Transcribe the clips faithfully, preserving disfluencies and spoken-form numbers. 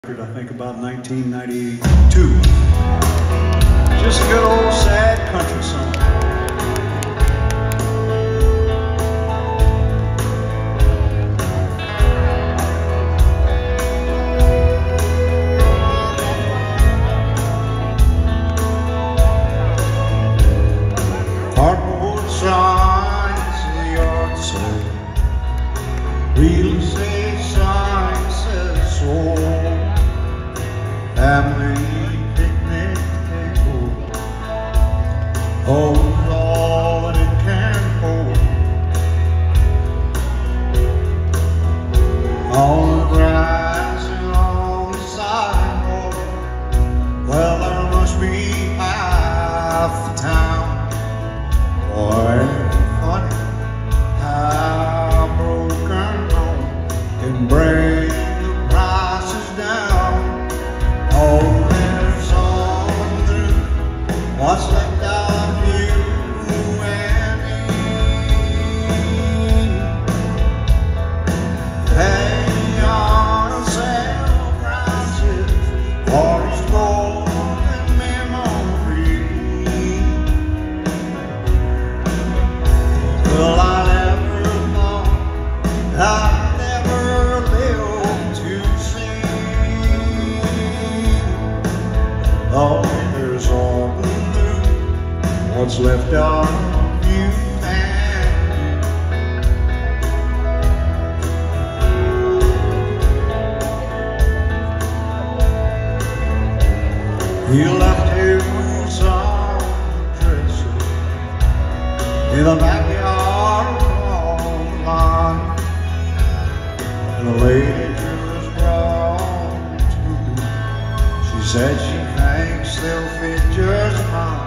I think about nineteen ninety-two. Just a good old sad country song. Cardboard signs in the yard say, real estate signs says so. Family picnic table holds all that it can hold. On the grass and on the sidewalk, well, there must be half the town. Boy, funny how broken home can bring the prices down. Oh, there's something what's left of you and me. Pay on sale prices for his golden memory. Well, I never thought I'd never live to see. Oh, there's all new, what's left of you and me. You left here some dresses in the backyard on the line, and the lady just brought to me. She said she thinks they'll fit just fine.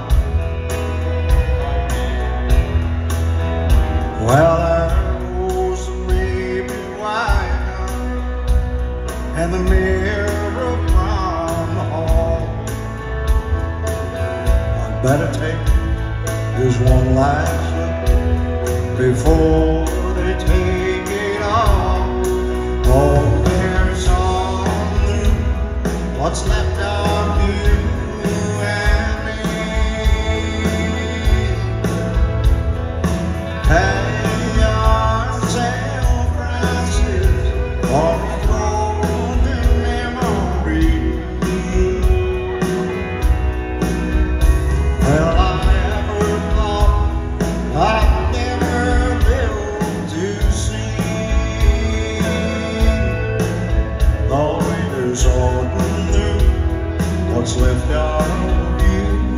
Well, there goes the baby white and the mirror from the hall. I better take this one last look before they take it off. Oh, there's something what's left of you and me. Pay your sale prices for a golden memory. Well, I never thought I'd never live to see. Oh, there's all new, what's left of you.